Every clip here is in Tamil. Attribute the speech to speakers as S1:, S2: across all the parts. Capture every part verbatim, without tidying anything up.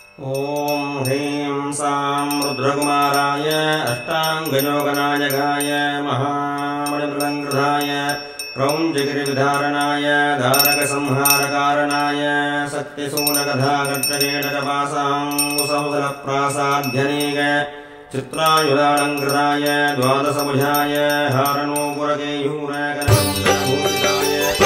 S1: ओम ह्रीं सां रुद्रकुमाराय अष्टाङ्गयोगनायकाय महामणिमृदङ्कृताय क्रौञ्चगिरिविधारणाय धारकसंहारकारणाय सत्यसूनकथाकृत्यकेटकपासाङ्कुशमुदलप्रासाध्यनेक चित्रायुधालङ्कृताय द्वादशभुजाय हारणोपुरकेयूरकनकभूषिताय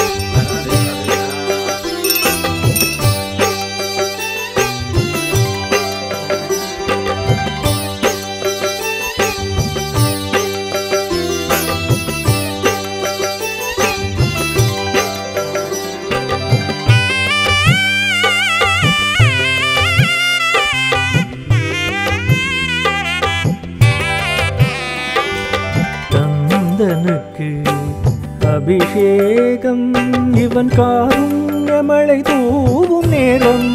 S2: கந்தனுக்கு அபிஷேகம் இவன் காருண்யமழை தூவும் நேரம்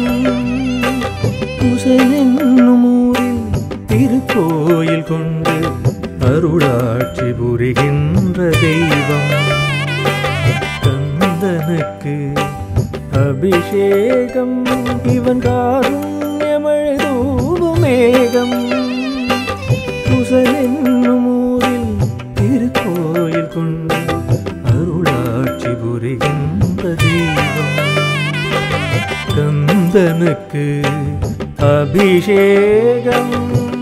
S2: குசலென்னும் ஊரில் திருக்கோயில் கொண்டு அருளாட்சி புரிகின்ற தெய்வம். கந்தனுக்கு அபிஷேகம் இவன் காருண்யமழை தூவும் மேகம் குசலென்னும் திருக்கோயில் கொண்டு அருளாட்சி புரிகின்ற தெய்வம். கந்தனுக்கு அபிஷேகம்.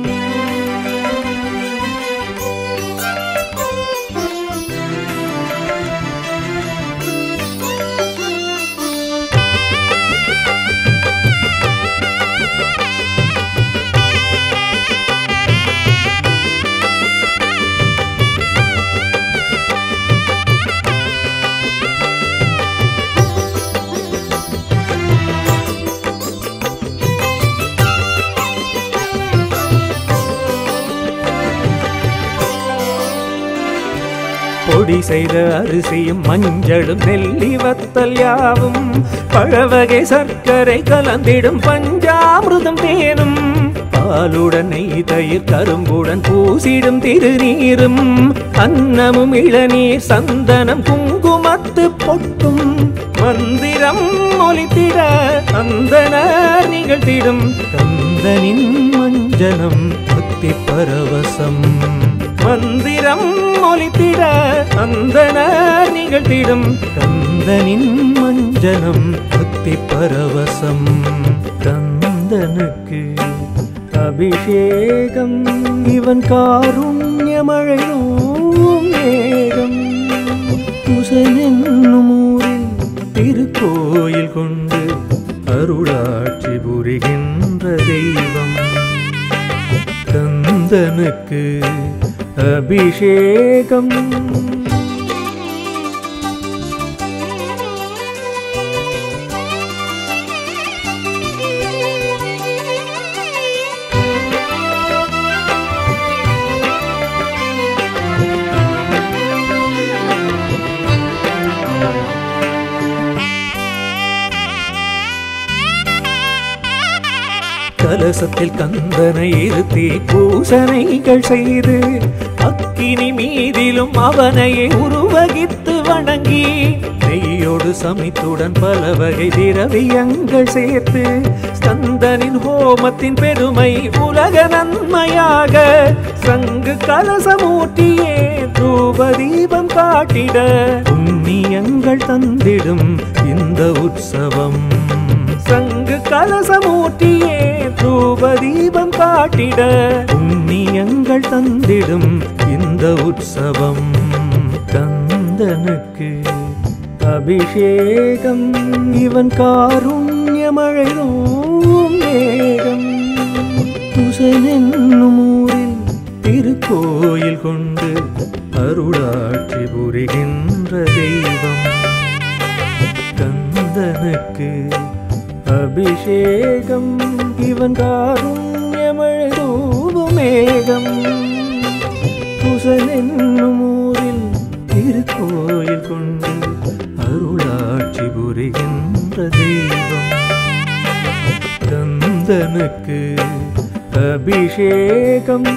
S2: பொடி செய்த அரிசியும் மஞ்சளும் நெல்லி வத்தல் யாவும் பழவகை சர்க்கரை கலந்திடும் பஞ்சாமிருதம் தேனும் பாலுடன் நெய் தயிர் கரும்புடன் பூசிடும் திருநீரும் அன்னமும் இளநீர் சந்தனம் குங்குமத்து பொட்டும் மந்திரம் ஒலித்திட அந்தனர் நிகழ்த்திடும் கந்தனின் மஞ்சனம் பக்தி பரவசம். மந்திரம் ஒலித்திட அந்தனர் நிகழ்த்திடும் கந்தனின் மஞ்சனம் பக்தி பரவசம். கந்தனுக்கு அபிஷேகம் இவன் காருண்யமழையும் மேகம் குசலென்னும் ஊரில் திருக்கோயில் கொண்டு அருளாட்சி புரிகின்ற தெய்வம். கந்தனுக்கு அபிஷேகம். கலசத்தில் கந்தனை இருத்தி பூசனைகள் செய்து அக்கினி மீதிலும் அவனையே உருவகித்து வணங்கி நெய்யோடு சமைத்துடன் பல வகை திரவியங்கள் சேர்த்து ஸ்கந்தனின் ஹோமத்தின் பெருமை உலக நன்மையாக சங்கு கலசமூட்டியே தூப தீபம் காட்டிட புண்ணியங்கள் தந்திடும் இந்த உற்சவம். சங்கு கலசமூட்டியே தூப தீபம் காட்டிட புண்ணியங்கள் தந்திடும் இந்த உற்சவம். கந்தனுக்கு அபிஷேகம் இவன் காருண்யமழையும் மேகம் குசலென்னும் ஊரில் திருக்கோயில் கொண்டு அருளாட்சி புரிகின்ற தெய்வம். கந்தனுக்கு அபிஷேகம் இவன் காருண்யமழையும் மேகம் குசலென்னும் ஊரில் திருக்கோயில் கொண்டு அருளாட்சி புரிகின்ற தெய்வம். கந்தனுக்கு அபிஷேகம்.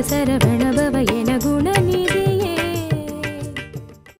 S3: சரவண